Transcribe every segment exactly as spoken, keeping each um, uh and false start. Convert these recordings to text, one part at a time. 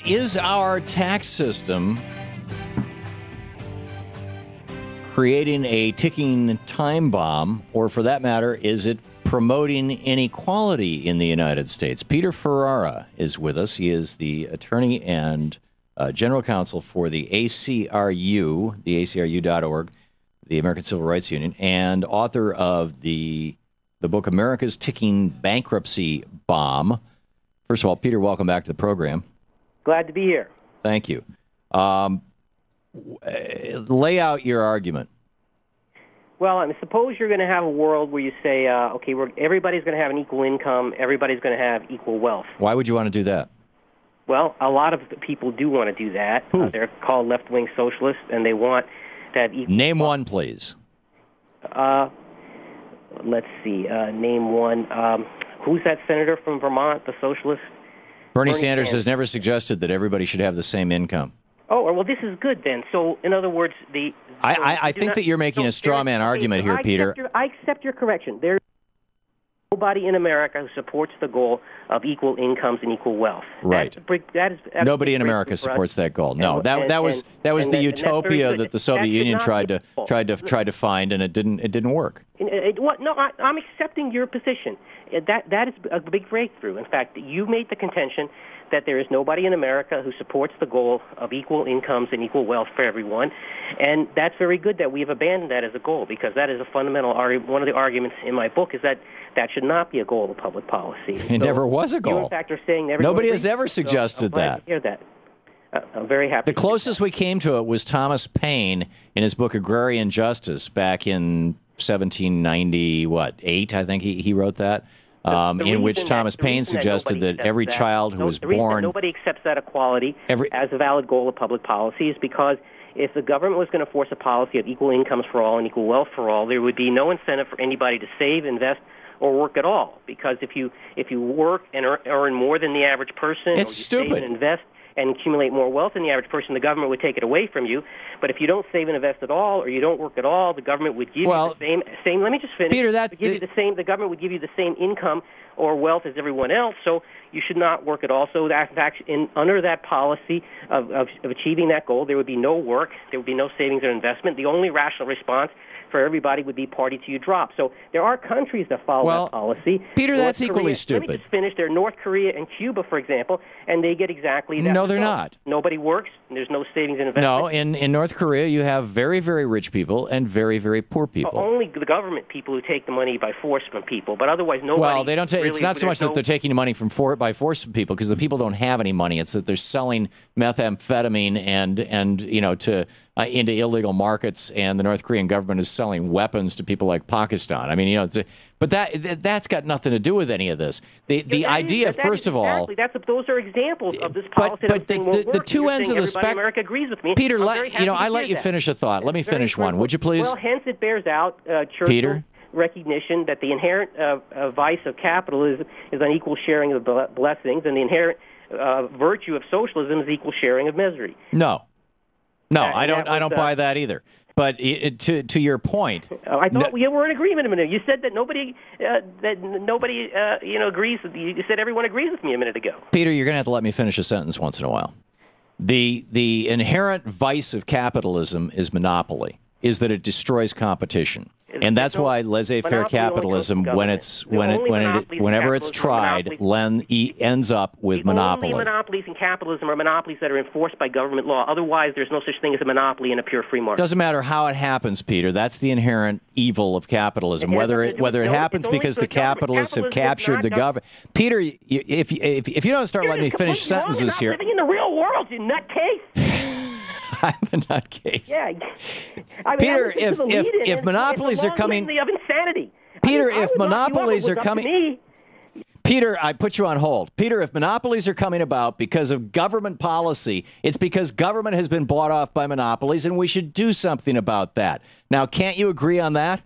is our tax system creating a ticking time bomb, or for that matter, is it promoting inequality in the United States? Peter Ferrara is with us. He is the attorney and uh, general counsel for the A C R U, the A C R U dot org, the American Civil Rights Union, and author of the the book America's Ticking Bankruptcy Bomb. First of all, Peter, welcome back to the program. Glad to be here. Thank you. Um, lay out your argument. Well, I mean, suppose you're going to have a world where you say, uh, okay, we're, everybody's going to have an equal income, everybody's going to have equal wealth. Why would you want to do that? Well, a lot of people do want to do that. Uh, they're called left-wing socialists, and they want to have equal Name wealth. one, please. Uh, let's see. Uh, name one. Um, who's that senator from Vermont, the socialist? Bernie, Bernie Sanders, Sanders has never suggested that everybody should have the same income. Oh, well, this is good then. So, in other words, the... I, so I, I do think not- that you're making so a straw there- man okay, argument so here, I Peter. Accept your, I accept your correction. There's nobody in America who supports the goal of equal incomes and equal wealth. Right. That's, a big- that is absolutely Nobody in breakthrough America for us. supports that goal. No, And- that and- that was and- that was and the that- and that's very utopia good. that the Soviet That should Union not tried be to a goal. tried to tried to find, and it didn't it didn't work. It, it, what, no, I, I'm accepting your position. Uh, That that is a big breakthrough. In fact, you made the contention that there is nobody in America who supports the goal of equal incomes and equal wealth for everyone, and that's very good that we've abandoned that as a goal, because that is a fundamental argument. One of the arguments in my book is that that should not be a goal of public policy. It So never was a You, goal. in fact, are saying everyone Nobody has agrees ever with you, so suggested I'm glad that. to hear that. Uh, I'm very happy. The closest we came to it was Thomas Paine in his book Agrarian Justice back in seventeen ninety, what, eight, I think he, he wrote that, um, The in which reason Thomas that- the Paine reason suggested nobody that accepts every that- child who no, was the reason that born... nobody accepts that equality Every- as a valid goal of public policy is because if the government was going to force a policy of equal incomes for all and equal wealth for all, there would be no incentive for anybody to save, invest, or work at all. Because if you if you work and earn, earn more than the average person, It's or you stupid. save and invest and accumulate more wealth than the average person, the government would take it away from you. But if you don't save and invest at all, or you don't work at all, the government would give Well, you the same same. Let me just finish. Peter, that- Would give you the same. The government would give you the same income or wealth as everyone else. So you should not work at all. So that, in fact, in, under that policy of, of, of achieving that goal, there would be no work, there would be no savings or investment. The only rational response for everybody would be party to you drop. So there are countries that follow Well, that policy. Peter, North that's equally Korea, stupid. Let me just finish. There are North Korea and Cuba, for example, and they get exactly that. No, they're result. not. Nobody works, and there's no savings and investment. No, in, in North Korea, you have very, very rich people and very, very poor people. Only the government people who take the money by force from people, but otherwise nobody. Well, they don't take. Really, It's not so much there's that no- they're taking money from for, by force from people, because the people don't have any money. It's that they're selling methamphetamine and and you know to uh, into illegal markets, and the North Korean government is selling weapons to people like Pakistan. I mean, you know, it's a, but that that's got nothing to do with any of this. The the That is- idea, that is first of all, exactly. That's those are examples of this But- policy. but that I'm saying the- won't the- the work. two You're ends saying of the everybody in spec- America agrees with me. Peter, I'm let- very you know, happy I to let hear you that. finish a thought. Let me It's very finish one, critical. would you please? Well, hence it bears out uh, Churchill's Peter? recognition that the inherent uh, uh, vice of capitalism is unequal sharing of the blessings, and the inherent uh, virtue of socialism is equal sharing of misery. No, no, Uh, I don't. that I was, don't uh, buy that either. But it, to to your point, Uh, I thought no- we were in agreement a minute. You said that nobody uh, that nobody uh, you know agrees with you. You said everyone agrees with me a minute ago. Peter, you're going to have to let me finish a sentence once in a while. The the inherent vice of capitalism is monopoly, is that it destroys competition. And that's no- why laissez-faire monopoly only capitalism, goes to when government. it's The when it only when it monopolies in whenever it's capitalism are tried, monopolies. len, e, ends up with The monopoly. only monopolies in capitalism are monopolies that are enforced by government law. Otherwise, there's no such thing as a monopoly in a pure free market. Doesn't matter how it happens, Peter. That's the inherent evil of capitalism. It has Whether nothing to it do whether with- it no, happens it's only because for the the government. capitalists have Capitalism is captured not the gov- government. Peter, you- if, if if you don't start letting me You're finish completely wrong. sentences You're here, not living in the real world, you nutcase. I'm a nutcase. Yeah. I mean, Peter, I listened to if- the if- lead-in, if and monopolies it's a are long coming- litany of insanity. Peter, I mean, I if would lock you up monopolies if it are was up to coming- me. Peter, I put you on hold. Peter, if monopolies are coming about because of government policy, it's because government has been bought off by monopolies, and we should do something about that. Now, can't you agree on that?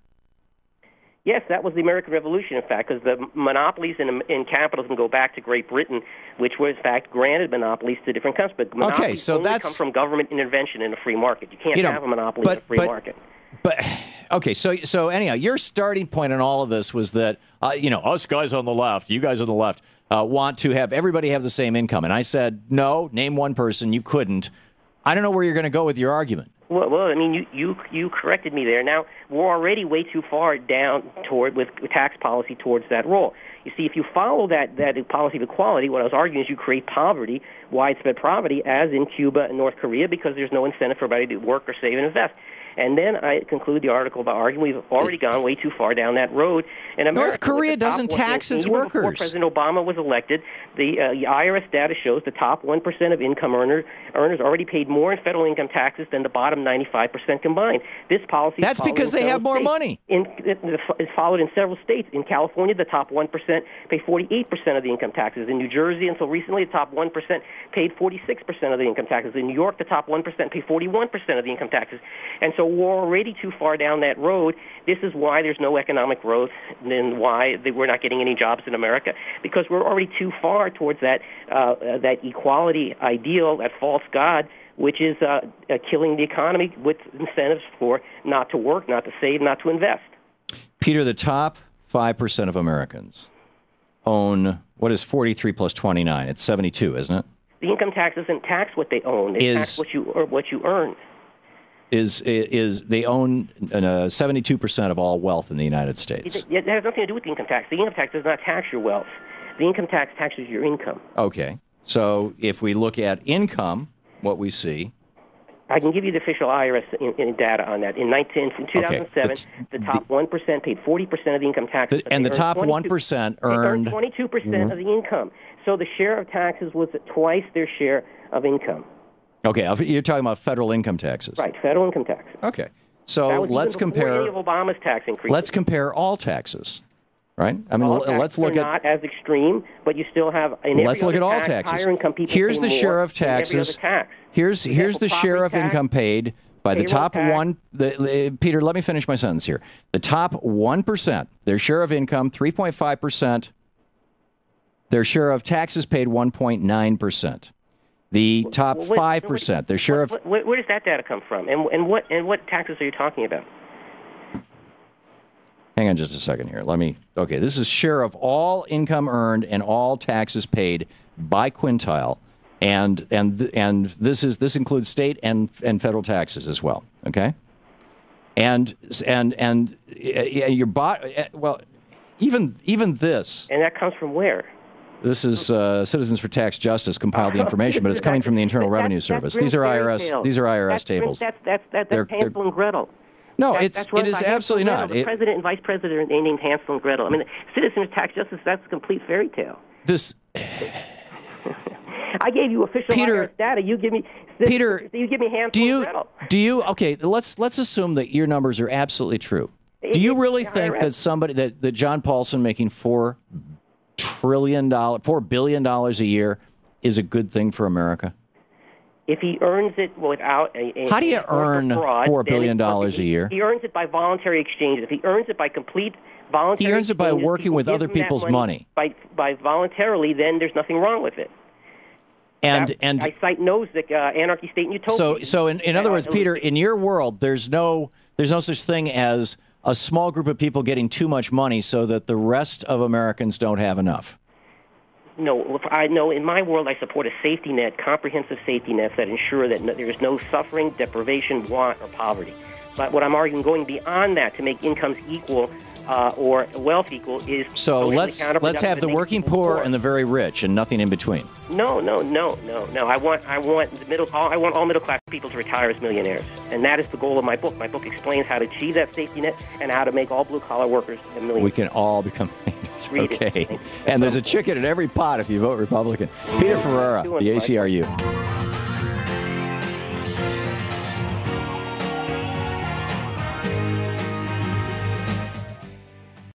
Yes, that was the American Revolution, in fact, because the monopolies in, in capitalism go back to Great Britain, which was, in fact, granted monopolies to different countries. But monopolies Okay, so only that's- come from government intervention in a free market. You can't You know, have a monopoly but- in a free but- market. But okay, so so anyhow, your starting point in all of this was that uh, you know us guys on the left, you guys on the left, uh, want to have everybody have the same income. And I said, no, name one person. You couldn't. I don't know where you're going to go with your argument. Well, well, I mean, you, you you corrected me there. Now, we're already way too far down toward with tax policy towards that role. You see, if you follow that, that policy of equality, what I was arguing is you create poverty, widespread poverty, as in Cuba and North Korea, because there's no incentive for everybody to work or save and invest. And then I conclude the article by arguing we've already gone way too far down that road. In America, North Korea doesn't tax its workers. Before President Obama was elected, the, uh, the I R S data shows the top one percent of income earner, earners already paid more in federal income taxes than the bottom ninety-five percent combined. This policy That's because they have more states. money. In, it, it's followed in several states. In California, the top one percent pay forty-eight percent of the income taxes. In New Jersey, until recently, the top one percent paid forty-six percent of the income taxes. In New York, the top one percent pay forty-one percent of the income taxes. And so we're already too far down that road. This is why there's no economic growth and why we're not getting any jobs in America, because we're already too far towards that uh, that equality ideal, that false god, which is uh, uh, killing the economy with incentives for not to work, not to save, not to invest. Peter, the top five percent of Americans own, what is forty-three plus twenty-nine? It's seventy-two, isn't it? The income tax doesn't tax what they own. It is, tax what you, or what you earn. Is is they own uh, seventy-two percent of all wealth in the United States. It, it has nothing to do with the income tax. The income tax does not tax your wealth. The income tax taxes your income. Okay. So if we look at income, what we see... I can give you the official I R S in, in data on that. In, nineteen, in two thousand seven, okay. the, the top the, one percent paid forty percent of the income taxes. The, and the top one percent earned... They earned twenty-two percent mm-hmm. of the income. So the share of taxes was twice their share of income. Okay, you're talking about federal income taxes. Right, federal income taxes. Okay. So let's compare... Any of Obama's tax increases. Let's compare all taxes. Right? I mean, all let's look are at not as extreme, but you still have in let's look at all tax, taxes. Higher income people here's pay the more share of than every taxes. other tax. Here's For here's example, the share of tax, income paid by the top tax. one. The, the, Peter, let me finish my sentence here. The top one percent, their share of income three point five percent. Their share of taxes paid one point nine percent. The top well, five percent, their share what, of what, where does that data come from, and and what and what taxes are you talking about? Hang on just a second here. Let me, okay, this is share of all income earned and all taxes paid by quintile. And and and this is this includes state and and federal taxes as well, okay? And and and your bot well, even even this. And that comes from where? This is uh, Citizens for Tax Justice compiled the information, but it's coming from the Internal Revenue Service. These are I R S. These are I R S tables. That's that's that's, that's Hansel and Gretel. No, that, it's it is absolutely not. The it, president and vice president they named Hansel and Gretel. I mean, Citizens for Tax Justice, that's a complete fairy tale. This. I gave you official Peter, I R S data. You give me this, Peter. You give me Hansel do you, and Gretel. Do you? Okay, let's let's assume that your numbers are absolutely true. Do you really think that somebody that, that John Paulson making four trillion dollars, four billion dollars a year is a good thing for America? If he earns it without a, a how do you earn fraud, four billion dollars he, a year? He earns it by voluntary exchanges. If he earns it by complete voluntary, he earns it by working with other people's money. money. By by voluntarily, then there's nothing wrong with it. And that, and I cite Nozick, uh, Anarchy, State, and Utopia. So so in, in other words, Peter, in your world, there's no there's no such thing as a small group of people getting too much money so that the rest of Americans don't have enough. No, I know. In my world, I support a safety net, comprehensive safety nets that ensure that no, there is no suffering, deprivation, want, or poverty. But what I'm arguing, going beyond that to make incomes equal uh, or wealth equal, is so let's let's have the working poor and the very rich, and nothing in between. No, no, no, no, no. I want I want the middle. I want all middle class people to retire as millionaires, and that is the goal of my book. My book explains how to achieve that safety net and how to make all blue collar workers a millionaire. We can all become millionaires. Okay, it. and there's a chicken in every pot if you vote Republican. Peter Ferrara, the A C R U.